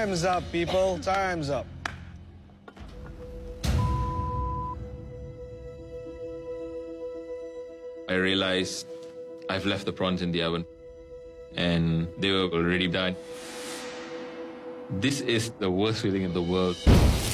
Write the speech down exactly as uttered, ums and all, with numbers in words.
Time's up, people. Time's up. I realized I've left the prawns in the oven, and they were already done. This is the worst feeling in the world.